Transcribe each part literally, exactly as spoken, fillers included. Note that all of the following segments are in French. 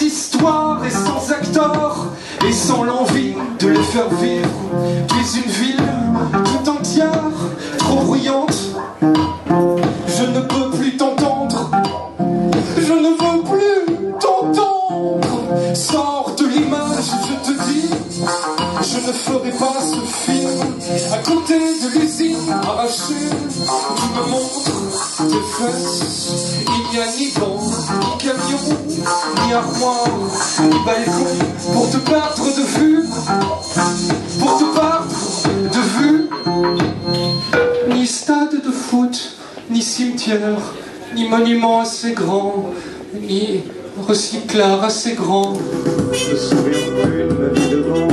histoire et sans acteurs, et sans l'envie de les faire vivre. Tu es une ville tout entière, trop bruyante. Je ne peux plus t'entendre, je ne veux plus t'entendre. Sors de l'image, je te dis, je ne ferai pas ce film à côté de l'usine arrachée. Tu me montres tes fesses, il n'y a ni banc, ni camion, ni armoire, ni balcon pour te perdre de vue, pour te perdre de vue. Ni stade de foot, ni cimetière, ni monument assez grand, ni recyclard assez grand. Je me souviens plus de ma vie d'avant.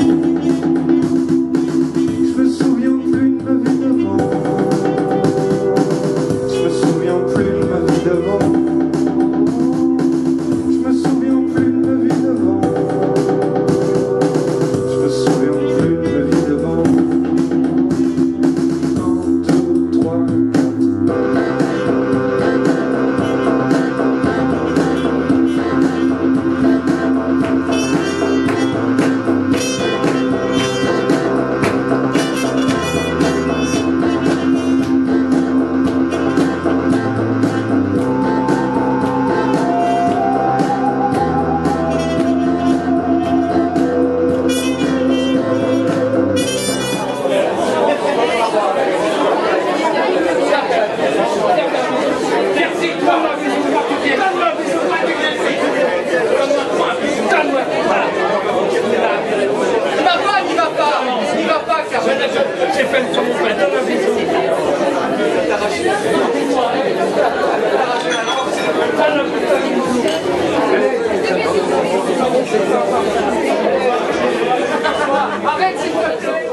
Je me souviens plus de ma vie d'avant. Je me souviens plus de ma vie d'avant. Je me souviens plus de ma vie d'avant. Je me souviens plus de ma vie d'avant. Un, deux, trois, j'ai fait le tour mon père, donne la vie. Arrête s'il te plaît.